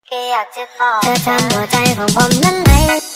แค่อยากจะบอกเธอทำหัวใจของผมนั้นไหล